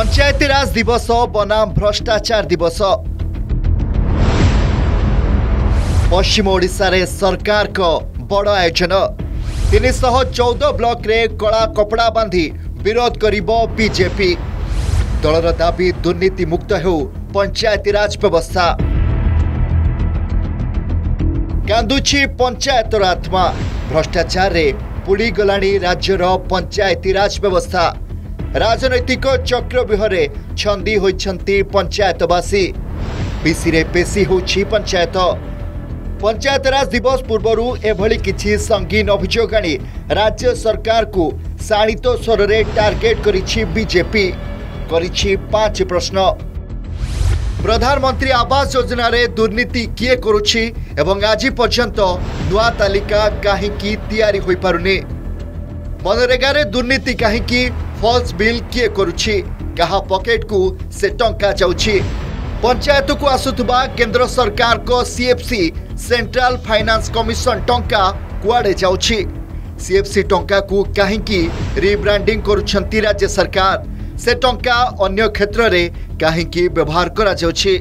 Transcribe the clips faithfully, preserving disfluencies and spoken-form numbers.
पंचायती राज दिवस बनाम भ्रष्टाचार दिवस। पश्चिम ओडिशा रे सरकार को बड़ आयोजन। तीन सौ चौदह ब्लॉक रे कला कपड़ा बांधी विरोध करिबो बीजेपी। दलर दाबी दुर्नीति मुक्त हो पंचायती राज व्यवस्था। कांदुची पंचायतर आत्मा। भ्रष्टाचार रे पुड़ी गलाणी राज्यर पंचायती राज व्यवस्था। राजनैतिक चक्रव्यूहरे छंदी होइछंती पंचायतवासी। बीसी रे पेशी होछि पंचायत। पंचायत राज दिवस पूर्वरु एभली किछि संगीन अभियोग आनी राज्य सरकार को शाणित स्वर रे टार्गेट करिछि बीजेपी। करिछि पांच प्रश्न। प्रधानमंत्री आवास योजना रे दुर्नीति किए करुछि एवं आज पर्यंत नुआ तालिका काहेकि तैयारी होई पारुनी। मनरेगा रे दुर्नीति काहेकि फॉल्स बिल किए करुछि कहा पॉकेट को से टंका जाउछि। पंचायत को आसुथबा केंद्र सरकार को सीएफसी सेंट्रल फाइनेंस कमिशन टंका कुआडे जाउछि। सीएफसी टंका को काहेकि रिब्रांडिंग करुछंती राज्य सरकार। से टंका अन्य क्षेत्र रे काहेकि व्यवहार करा जाउछि।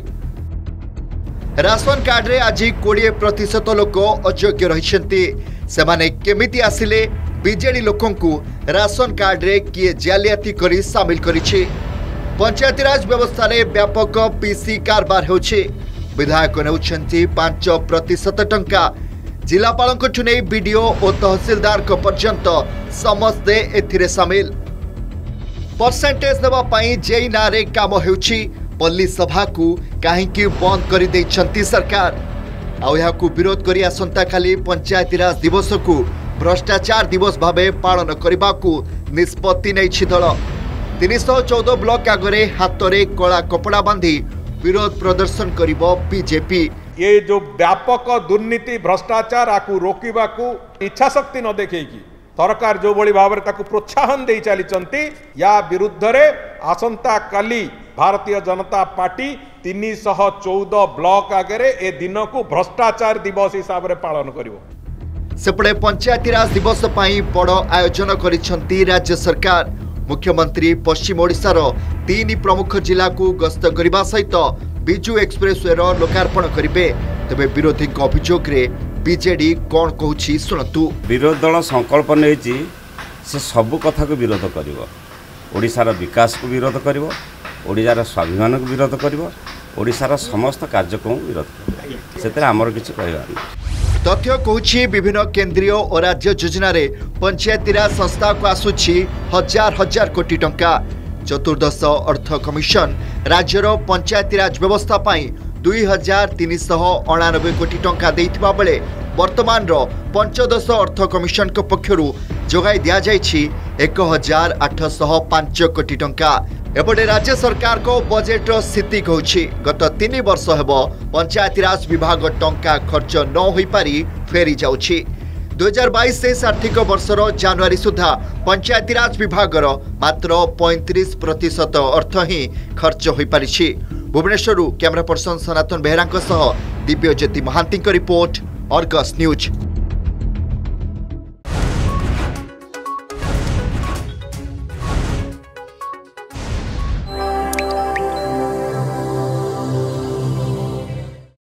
राशन कार्ड रे आज बीस प्रतिशत लोक अयोग्य रहिछंती। सेमाने केमिति आसिले बीजेडी लोकन को राशन कार्ड रे किए जालियाती करी शामिल करिछि। पंचायती राज व्यवस्था रे व्यापक पीसी कारबार होछि। विधायक नेउछंती पांच प्रतिशत टंका। जिलापालक ठुनै बीडीओ और तहसीलदार को पर्यंत समस्ते एथिरे शामिल। परसेंटेज देवा पई जेई नारे काम हेउछि। पल्ली सभा को काहेकि बंद करि दैछंती सरकार। आ यहा को विरोध करी आसंता खाली पंचायती राज दिवस को भ्रष्टाचार दिवस भावे पालन करने को निष्पत्ति नहीं दल। तीन सौ चौदह ब्लॉक आगे हाथ में कला कपड़ा बांधी विरोध प्रदर्शन करिबो बीजेपी। ये जो व्यापक दुर्नीति भ्रष्टाचार आकु रोकिबा को इच्छा शक्ति न देखैकी सरकार जो बड़ी भाव में प्रोत्साहन दे चली या विरुद्ध रे आसंता काली भारतीय जनता पार्टी तीन सौ चौदह ब्लॉक आगे ए दिन को भ्रष्टाचार दिवस हिसाब से पालन करिवो। सेपटे पंचायती राज दिवस पई बड़ आयोजन करिसंती राज्य सरकार। मुख्यमंत्री पश्चिम ओडिशार तीन प्रमुख जिला को गस्त करने सहित बिजू एक्सप्रेसवे लोकार्पण करेंगे। तेबे विरोधी अभियोग रे बीजेडी कौन कहूछि सुनतु। विरोध दल संकल्प नेछि से सब कथा को विरोध करिवो। ओडिशार विकास को विरोध करिवो। ओडिशार स्वाभिमान को विरोध करिवो। ओडिशार समस्त कार्यक्रम विरोध करिवो। सेतरे हमर किछु कहबार नै। तथ्य कहूछि विभिन्न केंद्रीय और राज्य योजना रे पंचायती राज संस्था को आसुछि हजार हजार कोटी टंका। चतुर्दश अर्थ कमिशन राज्यर पंचायती राज व्यवस्था पाई दुई हजार तीन सौ अणानबे कोटी टंका देइथिबा बेले वर्तमान रो पंचदश अर्थ कमिशन को पक्षरु जोगाई दिया जाइछि एक हजार आठ सौ पांच कोटी टंका। एपटे राज्य सरकार को बजेट स्थिति कहूछि गत तीन वर्ष हेबो पंचायती राज विभाग टंका खर्च न होई पारी फेरी जाउछि। दो हजार बाईस तेईस आर्थिक वर्षर जनवरी सुधा पंचायती राज विभाग मात्र पैंतीस प्रतिशत अर्थ ही खर्च हो पारिछि। Bhubaneswar camera person Sanatan Behera Dibyajyoti Mohanty report Argus news.